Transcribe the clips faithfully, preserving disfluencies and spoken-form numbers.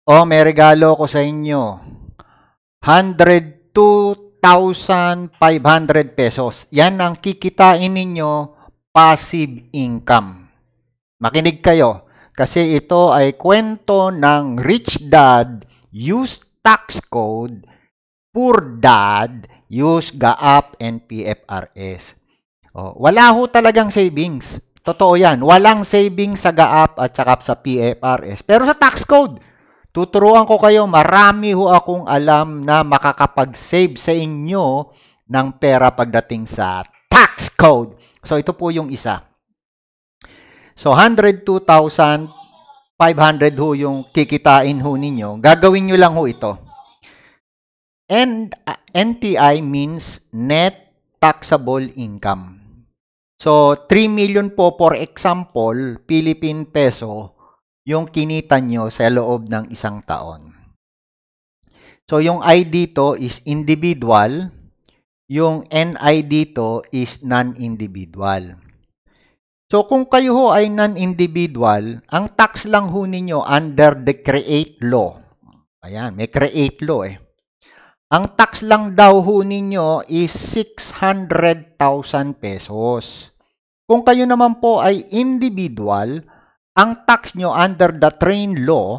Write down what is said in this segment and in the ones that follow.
O, may regalo ko sa inyo. one hundred two thousand five hundred pesos. Yan ang kikitain ninyo passive income. Makinig kayo. Kasi ito ay kwento ng Rich Dad, use tax code. Poor Dad, use GAAP and P F R S. O, wala ho talagang savings. Totoo yan. Walang savings sa GAAP at saka sa P F R S. Pero sa tax code, tuturuan ko kayo, marami ho akong alam na makakapag-save sa inyo ng pera pagdating sa tax code. So, ito po yung isa. So, one hundred two thousand five hundred ho yung kikitain ho ninyo. Gagawin nyo lang ho ito. And uh, N T I means net taxable income. So, three million po, for example, Philippine peso, yung kinita nyo sa loob ng isang taon. So, yung I dito is individual, yung N I dito is non-individual. So, kung kayo ho ay non-individual, ang tax lang ho ninyo under the create law. Ayan, may create law eh. Ang tax lang daw ho ninyo is six hundred thousand pesos. Kung kayo naman po ay individual, ang tax nyo under the train law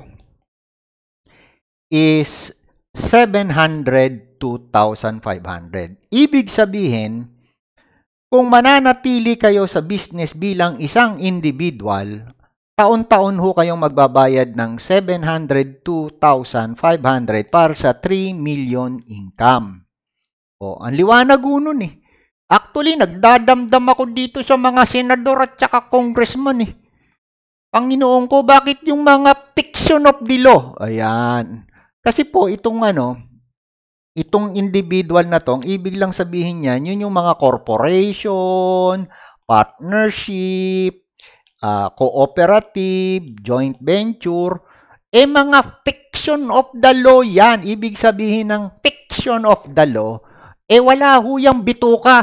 is seven hundred two thousand five hundred. Ibig sabihin, kung mananatili kayo sa business bilang isang individual, taon-taon ho kayong magbabayad ng seven hundred two thousand five hundred para sa three million income. O, ang liwanag ho nun eh. Actually, nagdadamdam ako dito sa mga senador at saka congressman eh. Panginoon ko, bakit yung mga fiction of the law? Ayan. Kasi po, itong ano, itong individual na to, ang ibig lang sabihin niyan, yun yung mga corporation, partnership, uh, cooperative, joint venture, eh mga fiction of the law yan. Ibig sabihin ng fiction of the law, eh wala ho yung bituka.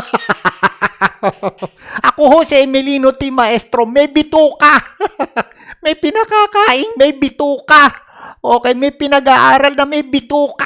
Ako ho si Emilino T. Maestro, may bituka. May pinakakain, may bituka. Okay, may pinag-aaral na may bituka.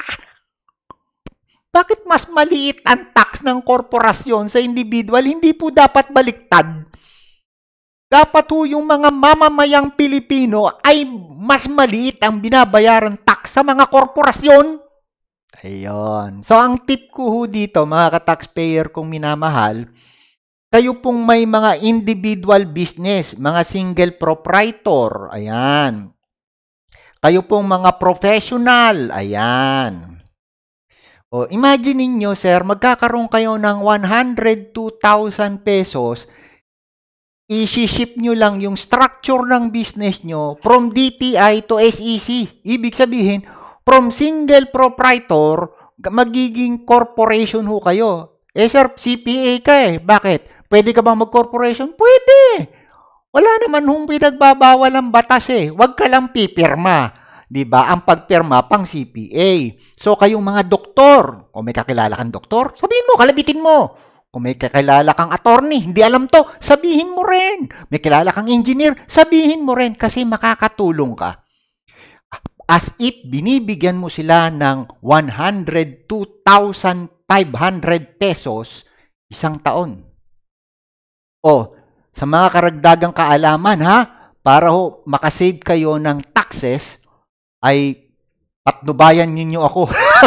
Bakit mas maliit ang tax ng korporasyon sa individual? Hindi po dapat baliktad. Dapat po yung mga mamamayang Pilipino ay mas maliit ang binabayaran tax sa mga korporasyon. Ayun. So, ang tip ko ho dito, mga ka-taxpayer kong minamahal, kayo pong may mga individual business, mga single proprietor, ayan. Kayo pong mga professional, ayan. O, imagine niyo sir, magkakaroon kayo ng one hundred two thousand pesos, i-ship nyo lang yung structure ng business nyo from D T I to S E C. Ibig sabihin, from single proprietor, magiging corporation ho kayo. Eh sir, C P A ka eh. Bakit? Pwede ka bang mag-corporation? Pwede. Wala naman hong pinagbabawal ang batas eh. Huwag ka lang pipirma. Diba? Ang pagpirma pang C P A. So, kayong mga doktor, kung may kakilala kang doktor, sabihin mo, kalabitin mo. Kung may kakilala kang attorney, hindi alam to, sabihin mo rin. May kilala kang engineer, sabihin mo rin kasi makakatulong ka. As if binibigyan mo sila ng one hundred two thousand five hundred pesos isang taon. O, sa mga karagdagang kaalaman ha, para ho makasave kayo ng taxes, ay patnubayan ninyo ako.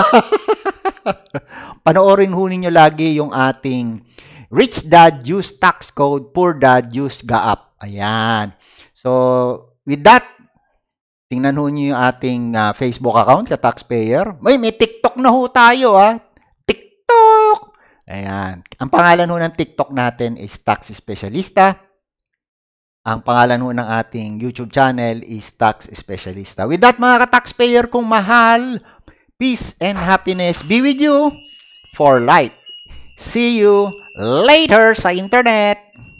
Panoorin ho ninyo lagi yung ating Rich Dad use tax code, Poor Dad use GAAP. Ayan. So, with that, tingnan ho nyo yung ating uh, Facebook account, ka-taxpayer. May, may TikTok na ho tayo, ha? TikTok! Ayan. Ang pangalan ho ng TikTok natin is Tax Specialista. Ang pangalan ho ng ating YouTube channel is Tax Specialista. With that, mga ka-taxpayer kong mahal, peace and happiness be with you for life. See you later sa internet.